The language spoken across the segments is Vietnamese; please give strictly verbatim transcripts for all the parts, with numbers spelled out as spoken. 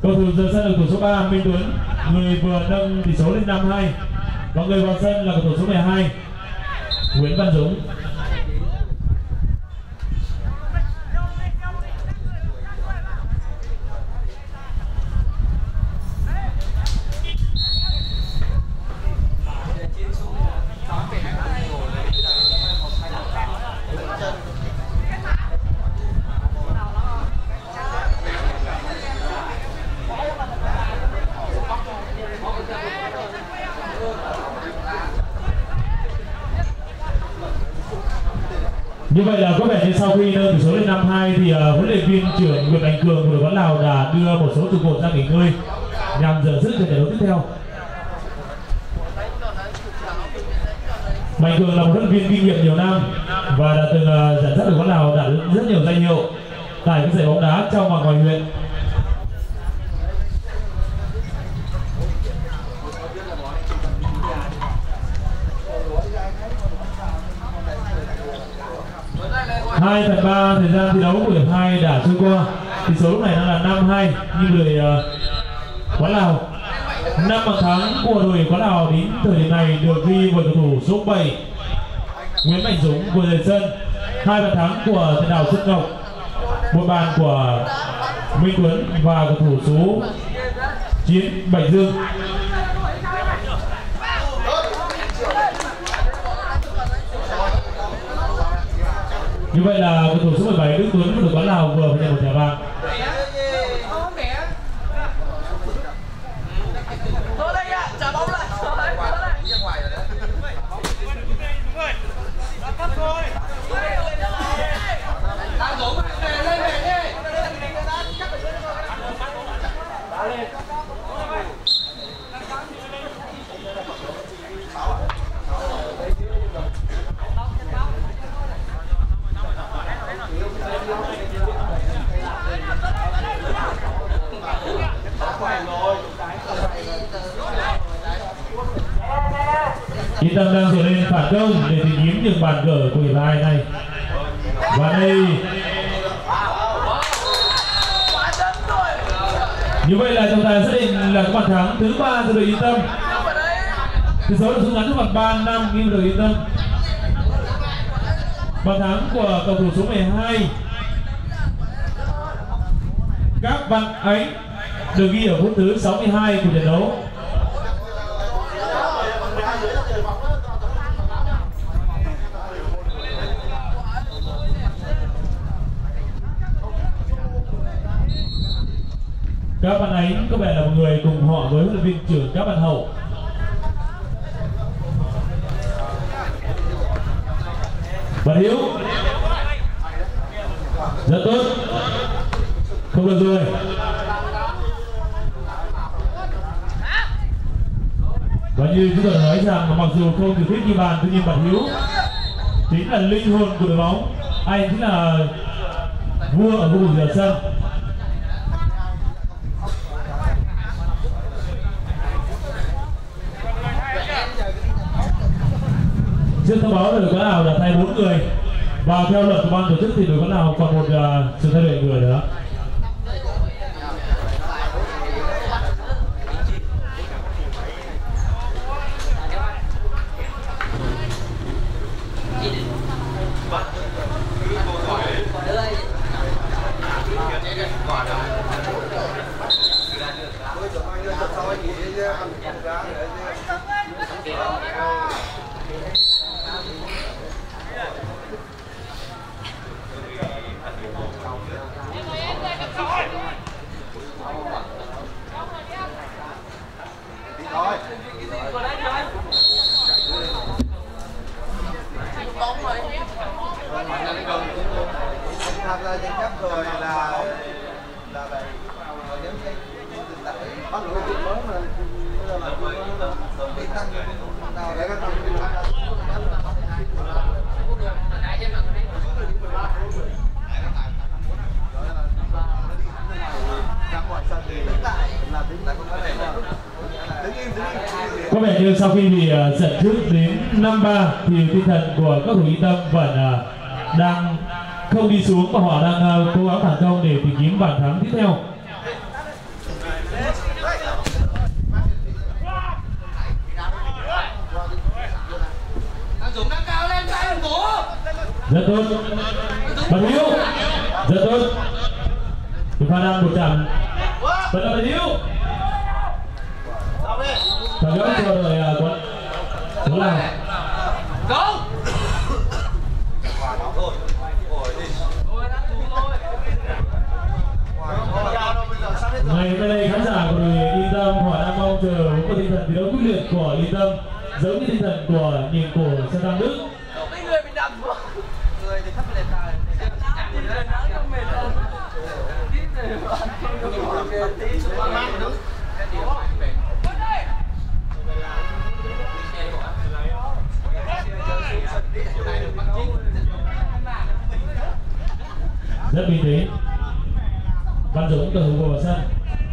Cầu thủ rời sân là cầu thủ số ba Minh Tuấn, người vừa nâng tỷ số lên năm hai. Và người vào sân là cầu thủ số mười hai Nguyễn Văn Dũng. Như vậy là có vẻ như sau khi nâng tỷ số lên năm hai thì uh, huấn luyện viên trưởng Nguyễn Mạnh Cường của đội bóng Lào đã đưa một số trụ cột ra nghỉ ngơi nhằm dở sức cho trận đấu tiếp theo. Mạnh Cường là một huấn luyện viên kinh nghiệm nhiều năm và đã từng uh, dẫn dắt đội bóng Lào đạt được rất nhiều danh hiệu tại các giải bóng đá trong và ngoài huyện. hai phần ba thời gian thi đấu của hiệp hai đã trôi qua, tỷ số lúc này đang là năm hai như đội uh, Quán Lào. năm bàn thắng của đội Quán Lào đến thời điểm này được ghi bởi cầu thủ số bảy Nguyễn Mạnh Dũng vừa rời sân, hai bàn thắng của tiền đạo Xuân Ngọc, một bàn của Minh Tuấn và cầu thủ số chín Bạch Dương. Như vậy là cầu thủ số mười bảy Đức Tuấn của đội Quán Lào vừa phải nhận một thẻ vàng. Yên Tâm đang dựa lên phản công để tìm kiếm những bàn gỡ của hiệp hai này. Và đây như vậy là trọng tài xác định là bàn thắng thứ ba cho đội Yên Tâm. Tỷ số được rút ngắn bằng ba năm nghiêng đội Yên Tâm. Bàn thắng của cầu thủ số mười hai Các Văn Ánh được ghi ở phút thứ sáu mươi hai của trận đấu. Các Văn Ánh có vẻ là một người cùng họ với huấn luyện viên trưởng Các Văn Hậu. Văn Hiếu rất tốt, không được rồi. Và như chúng tôi đã nói rằng mặc dù không được thích ghi bàn, tuy nhiên Văn Hiếu chính là linh hồn của đội bóng, anh chính là vua ở khu vực giữa sân. Trước thông báo đội Quán Lào đã thay bốn người và theo luật của ban tổ chức thì đội Quán Lào còn một uh, sự thay đổi người nữa. Tham gia tranh chấp rồi là là vậy bắt đầu cái mới mà đi tăng nào để các có vẻ như sau khi bị uh, dẫn trước đến năm ba thì tinh thần của các cầu thủ Yên Tâm vẫn uh, đang không đi xuống và họ đang uh, cố gắng phản công để tìm kiếm bàn thắng tiếp theo. Rất tốt. Bạn Hiếu. Rất tốt. Chúng ta đang một trận. Vẫn là Bạn Hiếu. Và gỡ cho đội quán Tuấn Lào. Ngày hôm nay khán giả của đội Yên Tâm họ đang mong chờ một tinh thần thi đấu quyết liệt của Yên Tâm, giống như tinh thần của nhìn của Sơn Đăng Đức. Người bị đập người thì thấp lên tài. Rất bình tĩnh. Văn Dũng từ hữu vào sân.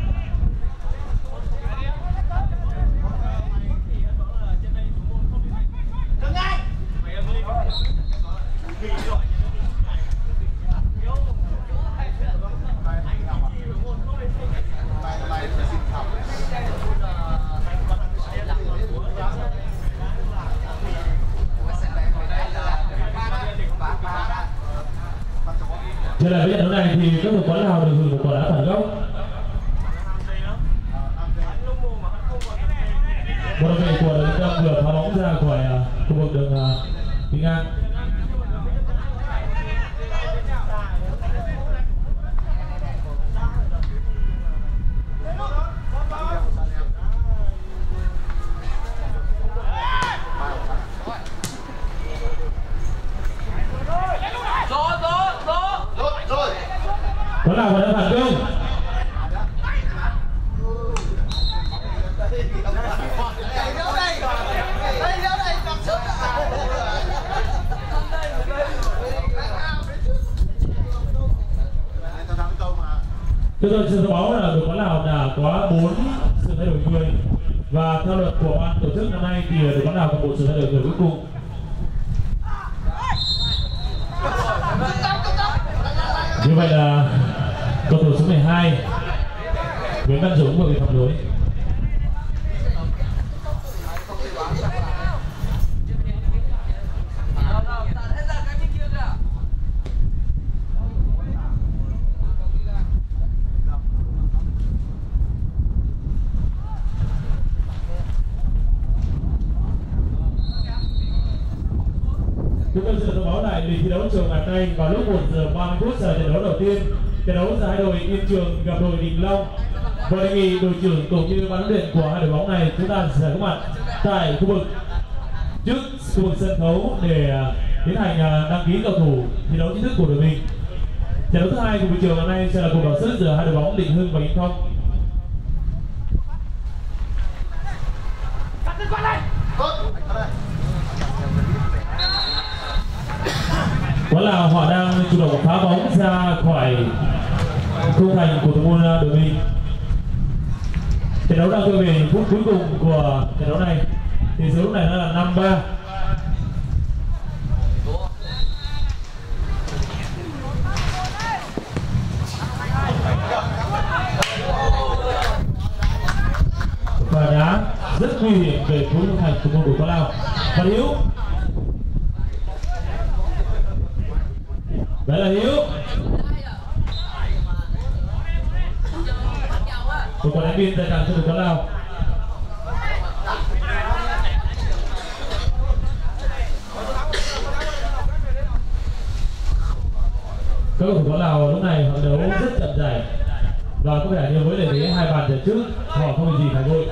Trở lại với trận đấu này thì các đội quán Lào được hưởng một quả đá phản góc. Một đội vệ của đội Yên Tâm vừa phá bóng ra khỏi khu vực đường đi ngang. Quán Lào vẫn đang phản công. Chúng tôi xin thông báo là đội quán Lào đã có bốn sự thay đổi người và theo luật của ban tổ chức năm nay thì đội quán Lào có một sự thay đổi người cuối cùng. Như vậy là cầu thủ số mười hai Nguyễn Văn Dũng vừa bị phạm lỗi. Chúng tôi sẽ thông báo lại lịch thi đấu chiều ngày hôm nay vào lúc một giờ ba mươi phút giờ trận đấu đầu tiên. Trận đấu giữa hai đội Yên Trường gặp đội Đình Long. Và đề nghị đội trưởng cũng như ban huấn luyện của hai đội bóng này chúng ta sẽ có mặt tại khu vực trước khu vực sân khấu để tiến hành đăng ký cầu thủ thi đấu chính thức của đội mình. Trận đấu thứ hai của buổi chiều ngày hôm nay sẽ là cuộc đọ sức giữa hai đội bóng Định Hưng và Yên Phong. Đó là họ đang chủ động phá bóng ra khỏi khung thành của thủ môn đội mình. Trận đấu đang quay về những phút cuối cùng của trận đấu này. Tỷ số lúc này nó là năm ba. Và đá rất nguy hiểm về cuối khung thành của môn đội Pha Lao. Và Hiếu. Đấy là Hiếu. Một quả đánh biên tại cản cho đội Pha Lao. Các cầu thủ Pha Lao lúc này họ đấu rất chậm chạp và có vẻ như với lợi thế hai bàn trận trước họ không có gì phải vội.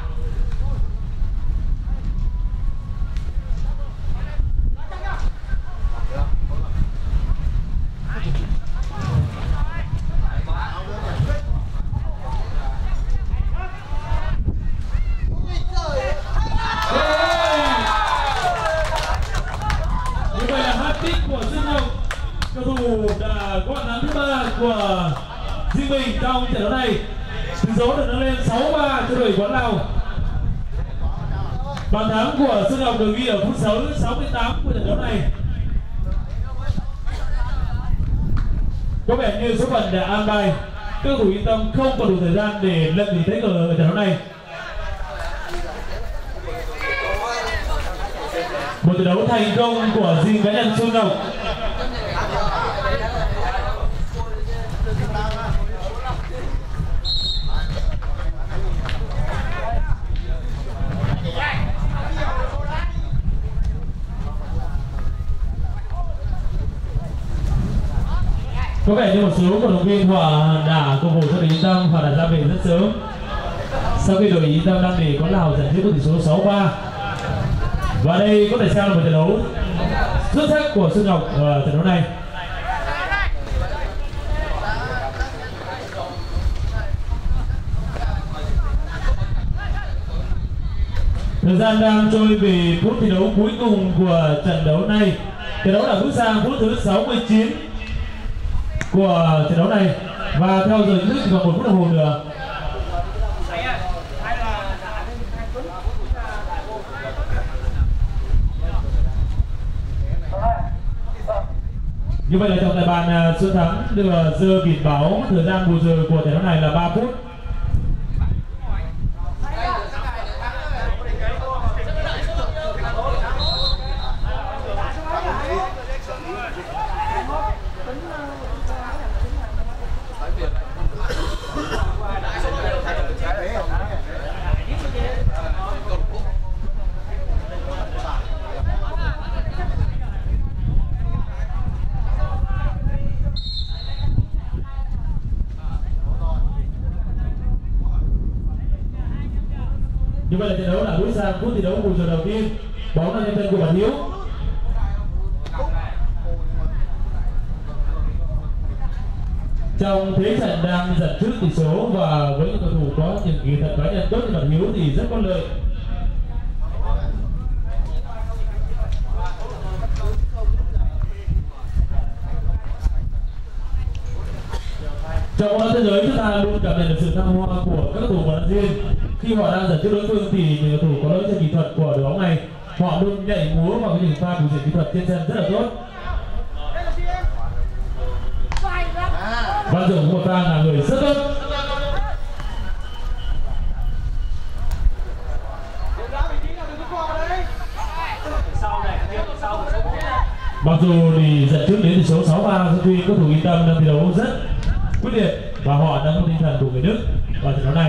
Của riêng mình trong trận đấu này, tỷ số được nâng lên sáu ba cho đội Quán Lào. Bàn thắng của Sơn Ngọc được ghi ở phút sáu mươi tám của trận đấu này. Có vẻ như số phận đã an bài, các cầu thủ Yên Tâm không còn đủ thời gian để lật vị thế ở trận đấu này. Một trận đấu thành công của riêng cá nhân Sơn Ngọc Có vẻ như một số cổ động viên họ đã cổ vũ cho đội Yên Tâm, họ đã ra về rất sớm. Sau khi đội Yên Tâm đang để Quán Lào dẫn trước với tỷ số sáu ba. Và đây có thể xem là một trận đấu xuất sắc của Xuân Ngọc ở trận đấu này. Thời gian đang trôi về phút thi đấu cuối cùng của trận đấu này. Trận đấu đã bước sang phút thứ sáu mươi chín của trận đấu này và theo giờ chính thức chỉ còn một phút đồng hồ nữa. Như vậy là trọng tài bàn Xuân Thắng đưa giờ biển báo thời gian bù giờ của trận đấu này là ba phút. Như vậy là trận đấu đã bước sang phút thi đấu bù giờ đầu tiên. Bóng là nhân thân của Bản Hiếu. Trong thế trận đang dẫn trước tỷ số và với những cầu thủ có những kỹ thuật cá nhân tốt như Bản Hiếu thì rất có lợi. Trong bóng đá thế giới chúng ta luôn cảm nhận được sự thăng hoa của các cầu thủ bóng đá riêng. Khi họ đang dẫn trước đối phương thì những cầu thủ có lỗi trên kỹ thuật của đội bóng này, họ luôn nhảy múa vào những pha biểu diễn kỹ thuật trên sân rất là tốt. Văn Dũng một pha là người rất tốt. Mặc dù thì dẫn trước đến tỷ số sáu ba, tuy cầu thủ Yên Tâm đang thi đấu rất quyết liệt và họ đang có tinh thần của người Đức vào trận đấu này.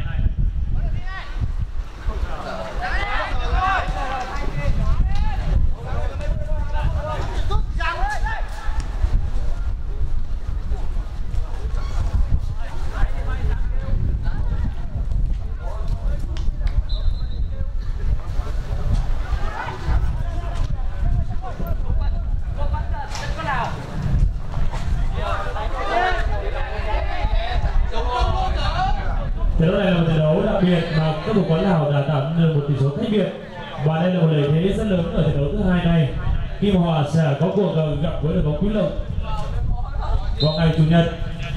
Trận đấu này là một trận đấu đặc biệt mà các đội Quán Lào đã tạo được một tỷ số khác biệt và đây là một lợi thế rất lớn ở trận đấu thứ hai này khi mà họ sẽ có cuộc gặp với đội bóng Quý Lộc vào ngày chủ nhật.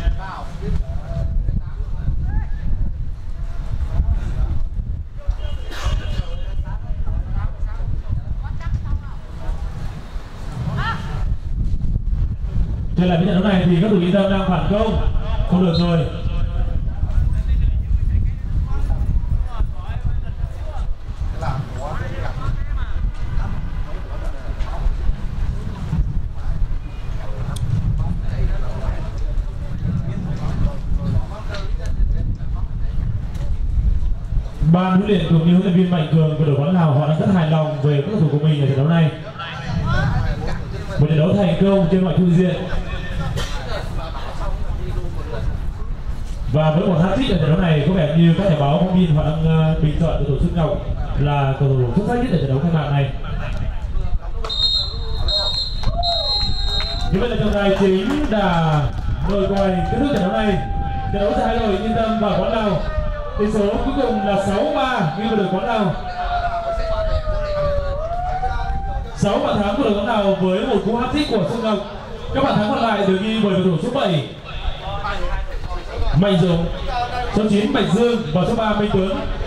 Trở lại với trận đấu này thì các đội Yên Tâm đang phản công, không được rồi. Ban huấn luyện cũng như huấn luyện viên Mạnh Cường của đội Quán Lào họ đang rất hài lòng về các cầu thủ của mình ở trận đấu này. Một trận đấu thành công trên mọi phương diện. Và với một hat-trick ở trận đấu này, có vẻ như các nhà báo phóng viên họ đang bình chọn cầu thủ Xuân Ngọc là cầu thủ xuất sắc nhất ở trận đấu khai mạc này. Như vậy là trọng tài chính đã đội quay kết thúc trận đấu này. Trận đấu giữa hai đội Yên Tâm và Quán Lào. Tỷ số cuối cùng là sáu ba nghiêng về đội Quán Lào. sáu bàn thắng của đội Quán Lào với một cú hat-trick của Xuân Ngọc. Các bàn thắng còn lại được ghi bởi cầu thủ số bảy Mạnh Dũng, số chín Bạch Dương và số ba Minh Tuấn.